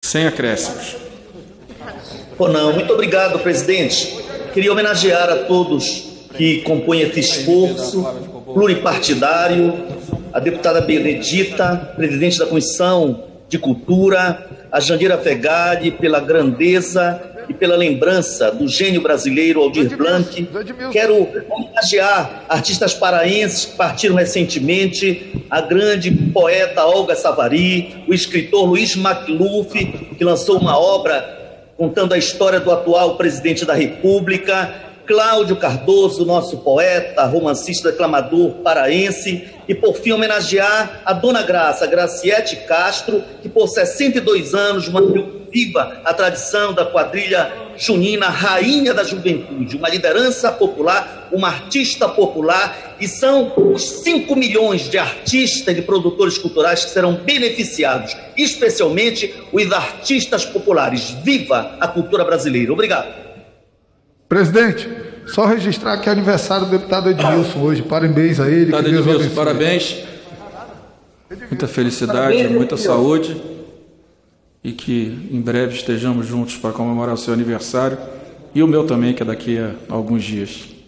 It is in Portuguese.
sem acréscimos. Não, muito obrigado, presidente. Queria homenagear a todos que compõem esse esforço pluripartidário, a deputada Benedita, presidente da Comissão de Cultura, a Jandira Fegali, pela grandeza e pela lembrança do gênio brasileiro Aldir Blanc. Quero homenagear artistas paraenses que partiram recentemente, a grande poeta Olga Savari, o escritor Luiz Macluf, que lançou uma obra contando a história do atual presidente da República, Cláudio Cardoso, nosso poeta, romancista, declamador paraense, e por fim homenagear a dona Graça, Graciete Castro, que por 62 anos manteve viva a tradição da quadrilha junina, rainha da juventude, uma liderança popular, uma artista popular, e são os 5 milhões de artistas e produtores culturais que serão beneficiados, especialmente os artistas populares. Viva a cultura brasileira. Obrigado. Presidente, só registrar que é aniversário do deputado Edmilson hoje. Parabéns a ele. Deputado Edmilson, parabéns. Muita felicidade, muita saúde. E que em breve estejamos juntos para comemorar o seu aniversário. E o meu também, que é daqui a alguns dias.